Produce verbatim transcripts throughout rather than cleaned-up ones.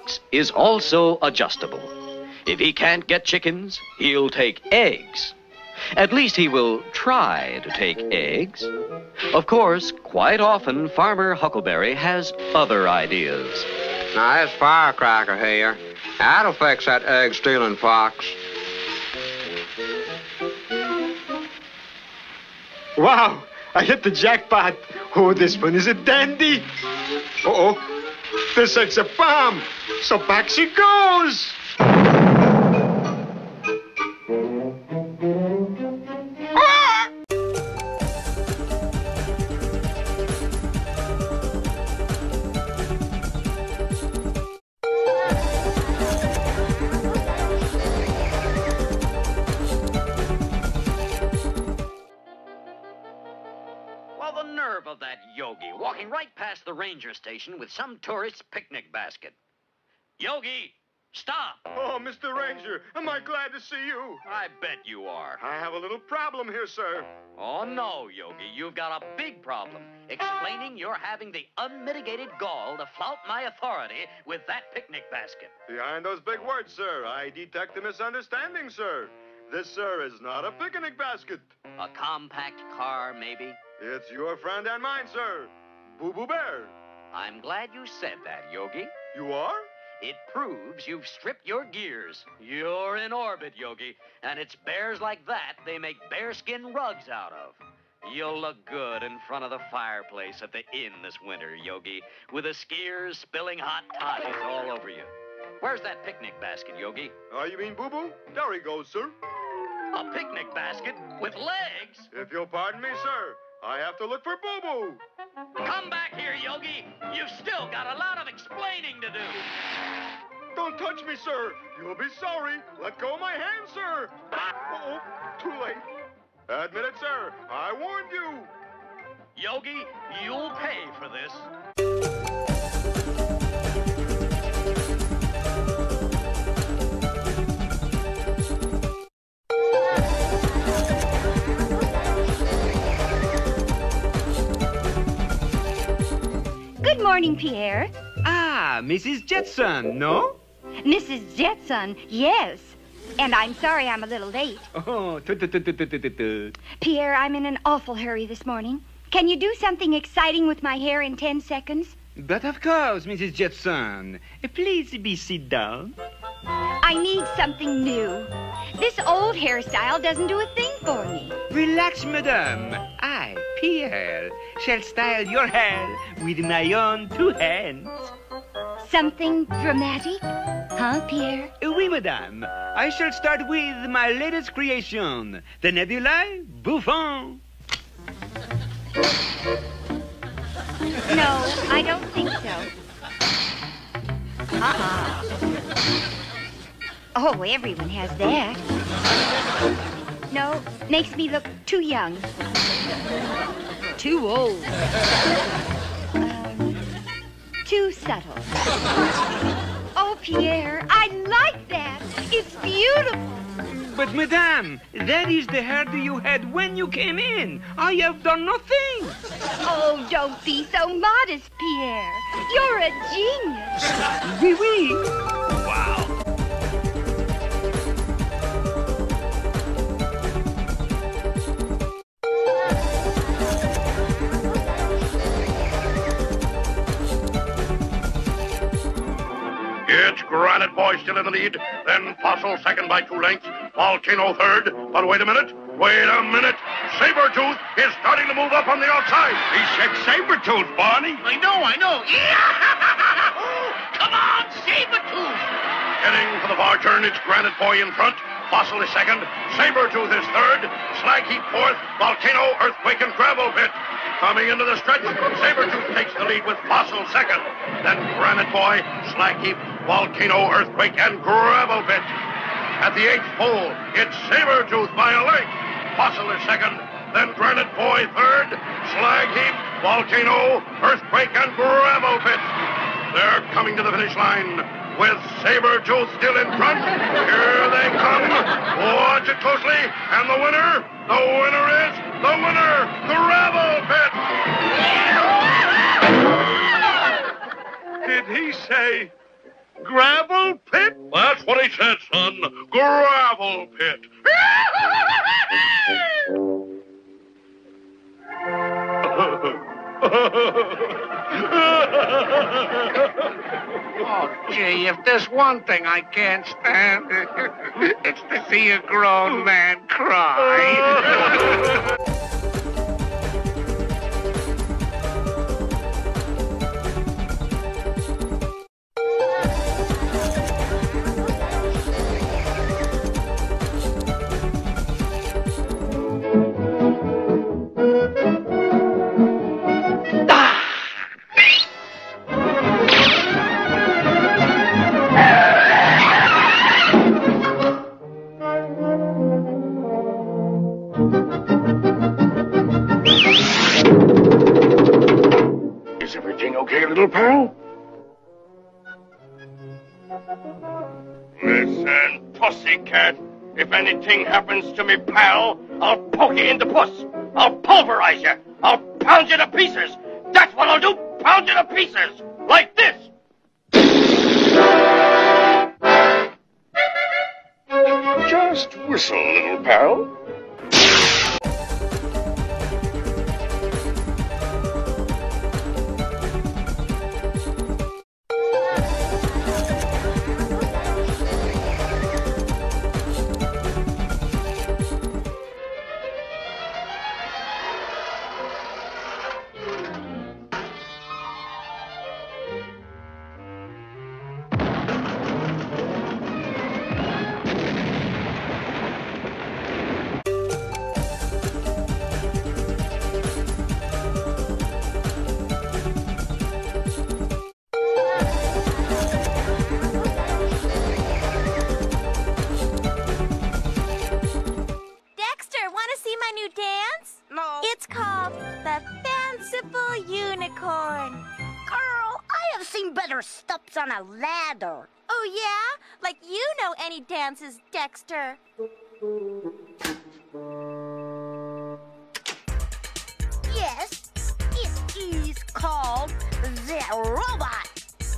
tastes is also adjustable. If he can't get chickens, he'll take eggs. At least he will try to take eggs. Of course, quite often, Farmer Huckleberry has other ideas. Now, this firecracker here, that'll fix that egg-stealing fox. Wow, I hit the jackpot. Oh, this one is a dandy. Uh-oh, this is a bomb. So back she goes. Well, the nerve of that Yogi, walking right past the ranger station with some tourist's picnic basket. Yogi, stop! Oh, Mister Ranger, am I glad to see you? I bet you are. I have a little problem here, sir. Oh, no, Yogi, you've got a big problem. Explaining you're having the unmitigated gall to flout my authority with that picnic basket. Behind those big words, sir, I detect a misunderstanding, sir. This, sir, is not a picnic basket. A compact car, maybe? It's your friend and mine, sir. Boo Boo Bear. I'm glad you said that, Yogi. You are? It proves you've stripped your gears. You're in orbit, Yogi. And it's bears like that they make bearskin rugs out of. You'll look good in front of the fireplace at the inn this winter, Yogi, with the skiers spilling hot toddies all over you. Where's that picnic basket, Yogi? Oh, you mean Boo Boo? There he goes, sir. A picnic basket with legs? If you'll pardon me, sir, I have to look for Boo Boo. Come back here, Yogi. You've still got a lot of explaining to do. Don't touch me, sir. You'll be sorry. Let go of my hand, sir. Uh-oh, too late. Admit it, sir. I warned you. Yogi, you'll pay for this. Good morning, Pierre. Ah, Missus Jetson, no? Missus Jetson, yes. And I'm sorry I'm a little late. Oh, tut-tut-tut-tut-tut-tut. Pierre, I'm in an awful hurry this morning. Can you do something exciting with my hair in ten seconds? But of course, Missus Jetson. Please be sit down. I need something new. This old hairstyle doesn't do a thing for me. Relax, madame. I, Pierre, shall style your hair with my own two hands. Something dramatic? Huh, Pierre? Oui, madame. I shall start with my latest creation, the Nebulae Bouffon. No, I don't think so. Uh-uh. Oh, everyone has that. No, makes me look too young. Too old. Um, too subtle. Oh, Pierre, I like that. It's beautiful. But, madame, that is the hairdo you had when you came in. I have done nothing. Oh, don't be so modest, Pierre. You're a genius. Oui, oui. Wow. It's Granite Boy still in the lead, then Fossil second by two lengths, Volcano third, but wait a minute, wait a minute, Sabretooth is starting to move up on the outside. He said Sabretooth, Barney. I know, I know. Come on, Sabretooth! Heading for the far turn, it's Granite Boy in front, Fossil is second, Sabretooth is third, Slag Heap fourth, Volcano, Earthquake, and Gravel Pit. Coming into the stretch, Sabretooth takes the lead with Fossil second. Then Granite Boy, Slag Heap, Volcano, Earthquake, and Gravel Pit. At the eighth pole, it's Sabretooth by a length. Fossil is second, then Granite Boy third, Slag Heap, Volcano, Earthquake, and Gravel Pit. They're coming to the finish line with Sabretooth still in front. Here they come. Watch it closely. And the winner, the winner is the winner, Gravel Pit. Did he say gravel pit? That's what he said, son. Gravel pit. Oh, gee, if there's one thing I can't stand, it's to see a grown man cry. Is everything okay, little pal? Listen, pussycat. If anything happens to me, pal, I'll poke you in the puss. I'll pulverize you. I'll pound you to pieces. That's what I'll do. Pound you to pieces. Like this. Just whistle, little pal. It's called the Fanciful Unicorn. Girl, I have seen better steps on a ladder. Oh, yeah? Like you know any dances, Dexter. Yes, it is called the robot.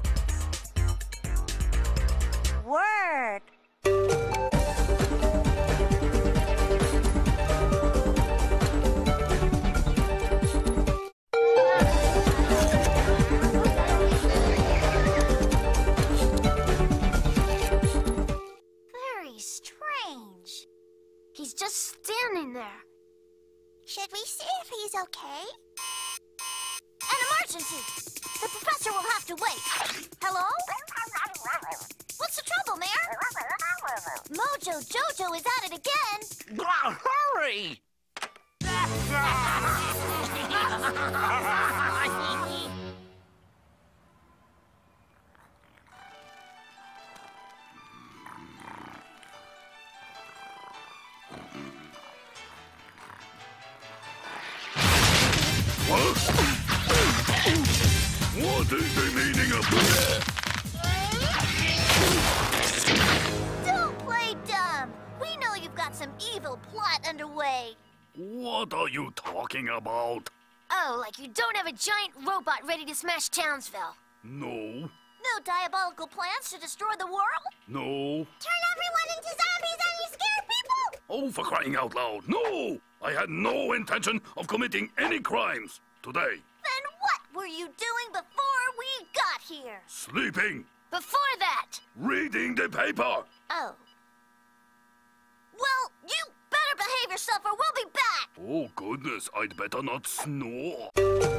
Word. Strange. He's just standing there. Should we see if he's okay? An emergency! The professor will have to wait. Hello? What's the trouble, Mayor? Mojo Jojo is at it again. Hurry! What? What is the meaning of that? Don't play dumb. We know you've got some evil plot underway. What are you talking about? Oh, like you don't have a giant robot ready to smash Townsville. No. No diabolical plans to destroy the world? No. Turn everyone into zombies and you scare people? Oh, for crying out loud, no! I had no intention of committing any crimes today. Then what were you doing before we got here? Sleeping. Before that? Reading the paper. Oh. Well, you better behave yourself or we'll be back! Oh, goodness, I'd better not snore.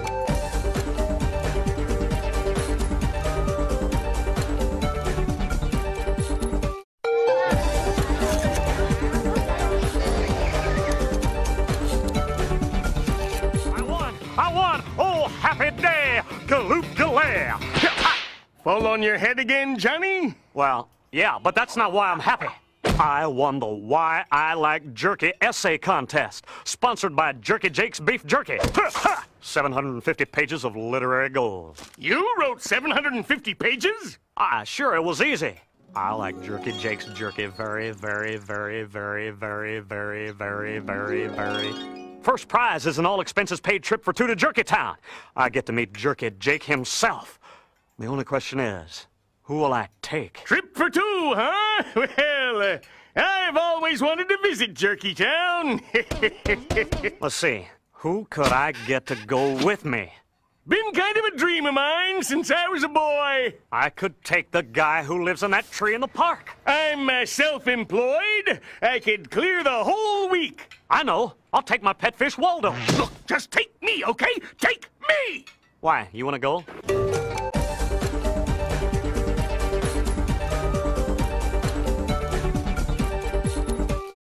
I won! Oh, happy day! Galoop galare! Fall on your head again, Johnny? Well, yeah, but that's not why I'm happy. I won the Why I Like Jerky essay contest, sponsored by Jerky Jake's Beef Jerky. seven hundred fifty pages of literary gold. You wrote seven hundred fifty pages? Ah, sure, it was easy. I like Jerky Jake's Jerky very, very, very, very, very, very, very, very, very. First prize is an all-expenses-paid trip for two to Jerky Town. I get to meet Jerky Jake himself. The only question is, Who will I take? Trip for two, huh? Well, uh, I've always wanted to visit Jerky Town. Let's see. Who could I get to go with me? Been kind of a dream of mine since I was a boy. I could take the guy who lives in that tree in the park. I'm uh, self-employed. I could clear the whole week. I know. I'll take my pet fish, Waldo. Look, just take me, okay? Take me! Why, you want to go?